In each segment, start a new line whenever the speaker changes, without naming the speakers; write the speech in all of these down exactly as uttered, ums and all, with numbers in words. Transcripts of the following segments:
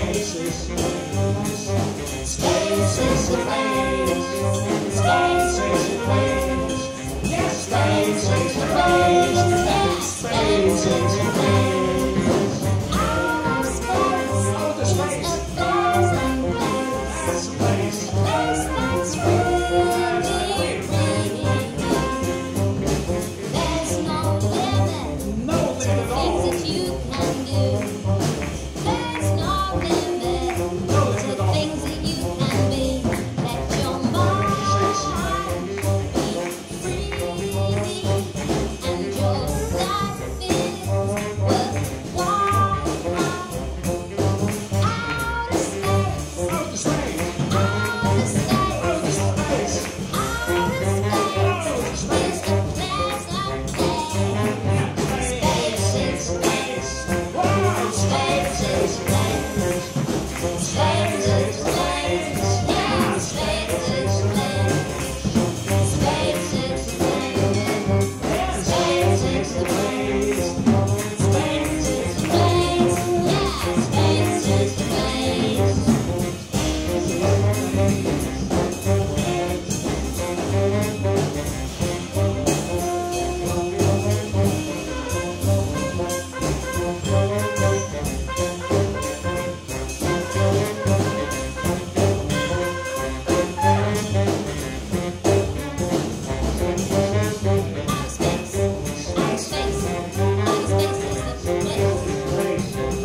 Space is space. Space is a place. Space is a place. Yes, space is a place. Yes, space is a place. Outer space. Outer space. That's a place. Place that's really free. There's no limit. No limit at all. Things that you can do. There's no limit. No limit at all. Things that you can be. Let your mind be free. And your life is worthwhile. Outer space.
Outer space.
Outer space.
Outer space.
Outer space is the place of play. Space is space.
Wow.
Space is place. Space is place. Yeah, space is place. Space is place. Space is the place. Space is the place. Yeah, space is the place. Outer space. Outer space. Outer space is the place.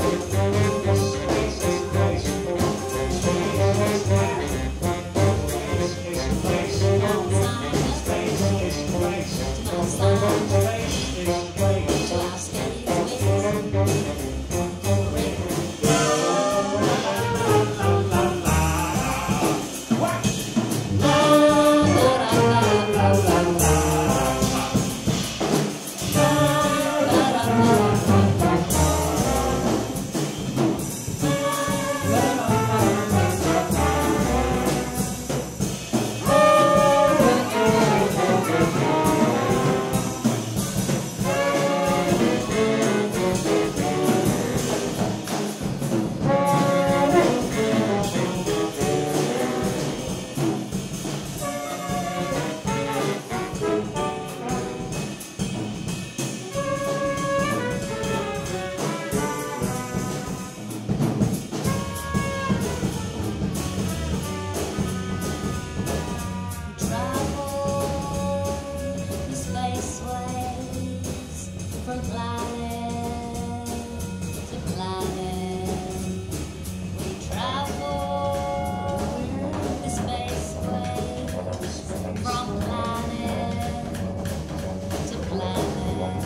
From planet to planet, we travel the spaceways. From planet to planet,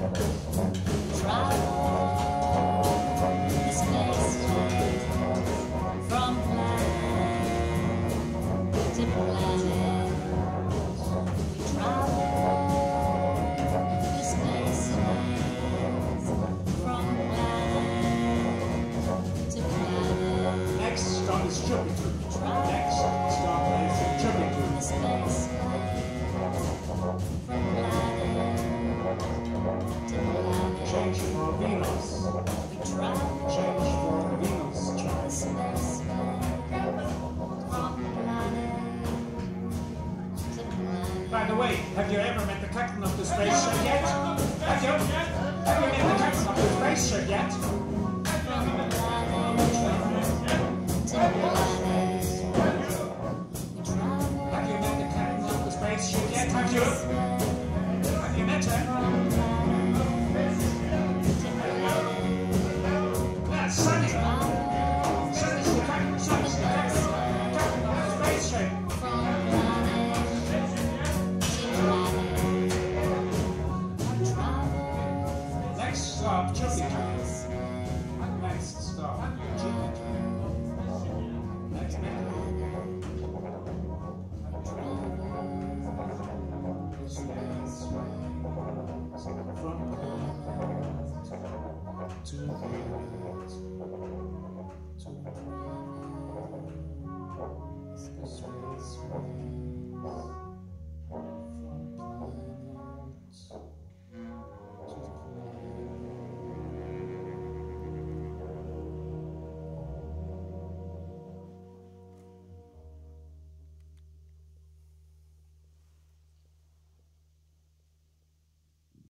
travel the spaceways. From planet to planet, we travel.
Next stop is Jupiter. Next stop is Jupiter.
Space from planet to planet.
Change for Venus.
We travel
Change for Venus.
the space from planet to planet.
By the way, have you ever met the captain of the spaceship yet? Have you? Have you met the captain of the spaceship yet?